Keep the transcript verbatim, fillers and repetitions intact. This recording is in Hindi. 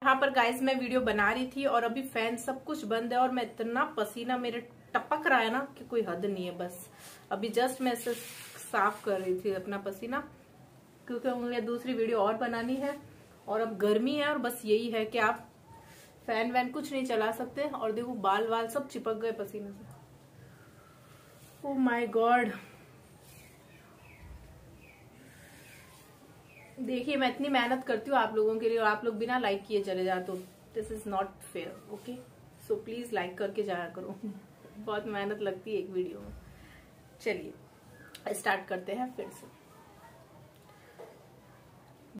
यहाँ पर गाइस मैं वीडियो बना रही थी और अभी फैन सब कुछ बंद है और मैं इतना पसीना मेरे टपक रहा है ना कि कोई हद नहीं है। बस अभी जस्ट मैं इसे साफ कर रही थी अपना पसीना, क्योंकि मुझे दूसरी वीडियो और बनानी है और अब गर्मी है और बस यही है कि आप फैन वैन कुछ नहीं चला सकते। और देखो बाल वाल सब चिपक गए पसीने से। ओह माय गॉड, देखिए मैं इतनी मेहनत करती हूँ आप लोगों के लिए और आप लोग बिना लाइक किए चले जाते तो this is not fair. Okay, so please like करके जाया करो। बहुत मेहनत लगती है एक वीडियो में। चलिए स्टार्ट करते हैं फिर से।